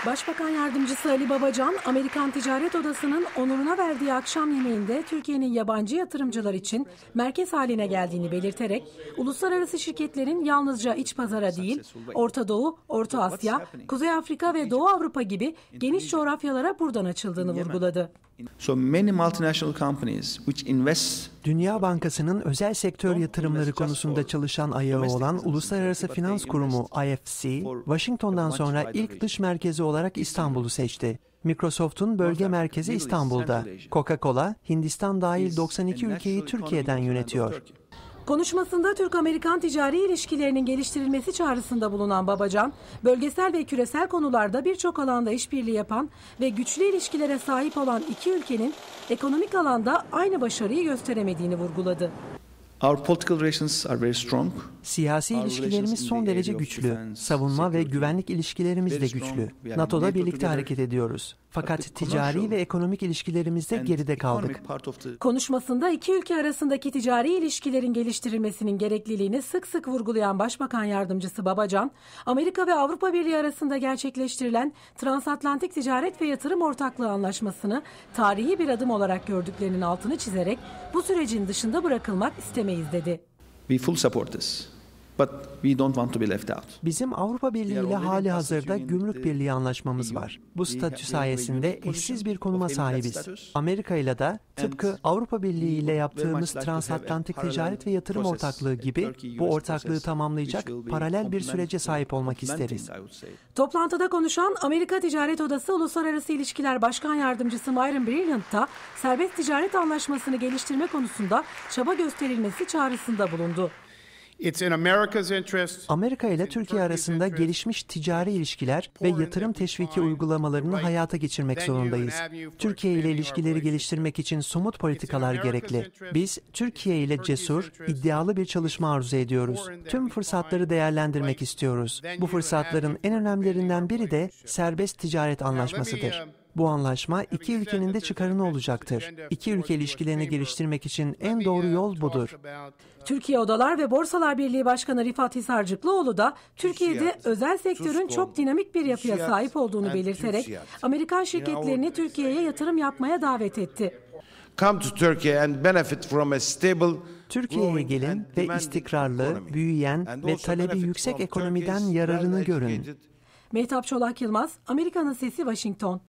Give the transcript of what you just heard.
Başbakan Yardımcısı Ali Babacan, Amerikan Ticaret Odası'nın onuruna verdiği akşam yemeğinde Türkiye'nin yabancı yatırımcılar için merkez haline geldiğini belirterek, uluslararası şirketlerin yalnızca iç pazara değil, Orta Doğu, Orta Asya, Kuzey Afrika ve Doğu Avrupa gibi geniş coğrafyalara buradan açıldığını vurguladı. Dünya Bankası'nın özel sektör yatırımları konusunda çalışan ayağı olan Uluslararası Finans Kurumu IFC, Washington'dan sonra ilk dış merkezi olarak İstanbul'u seçti. Microsoft'un bölge merkezi İstanbul'da. Coca-Cola, Hindistan dahil 92 ülkeyi Türkiye'den yönetiyor. Konuşmasında Türk-Amerikan ticari ilişkilerinin geliştirilmesi çağrısında bulunan Babacan, bölgesel ve küresel konularda birçok alanda işbirliği yapan ve güçlü ilişkilere sahip olan iki ülkenin ekonomik alanda aynı başarıyı gösteremediğini vurguladı. Siyasi ilişkilerimiz son derece güçlü. Savunma ve güvenlik ilişkilerimiz de güçlü. NATO'da birlikte hareket ediyoruz. Fakat ticari ve ekonomik ilişkilerimizde geride kaldık. Konuşmasında iki ülke arasındaki ticari ilişkilerin geliştirilmesinin gerekliliğini sık sık vurgulayan Başbakan Yardımcısı Babacan, Amerika ve Avrupa Birliği arasında gerçekleştirilen Transatlantik Ticaret ve Yatırım Ortaklığı Anlaşması'nı tarihi bir adım olarak gördüklerinin altını çizerek bu sürecin dışında bırakılmak istemeyiz dedi. Bizim Avrupa Birliği ile hali hazırda gümrük birliği anlaşmamız var. Bu statü sayesinde eşsiz bir konuma sahibiz. Amerika ile de tıpkı Avrupa Birliği ile yaptığımız transatlantik ticaret ve yatırım ortaklığı gibi bu ortaklığı tamamlayacak paralel bir sürece sahip olmak isteriz. Toplantıda konuşan Amerika Ticaret Odası Uluslararası İlişkiler Başkan Yardımcısı Myron Brilliant da serbest ticaret anlaşmasını geliştirme konusunda çaba gösterilmesi çağrısında bulundu. Amerika ile Türkiye arasında gelişmiş ticari ilişkiler ve yatırım teşviki uygulamalarını hayata geçirmek zorundayız. Türkiye ile ilişkileri geliştirmek için somut politikalar gerekli. Biz Türkiye ile cesur, iddialı bir çalışma arzu ediyoruz. Tüm fırsatları değerlendirmek istiyoruz. Bu fırsatların en önemlilerinden biri de serbest ticaret anlaşmasıdır. Bu anlaşma iki ülkenin de çıkarına olacaktır. İki ülke ilişkilerini geliştirmek için en doğru yol budur. Türkiye Odalar ve Borsalar Birliği Başkanı Rifat Hisarcıklıoğlu da Türkiye'de özel sektörün çok dinamik bir yapıya sahip olduğunu belirterek Amerikan şirketlerini Türkiye'ye yatırım yapmaya davet etti. Türkiye'ye gelin ve istikrarlı, büyüyen ve talebi yüksek ekonomiden yararını görün. Mehtap Çolak Yılmaz, Amerika'nın Sesi, Washington.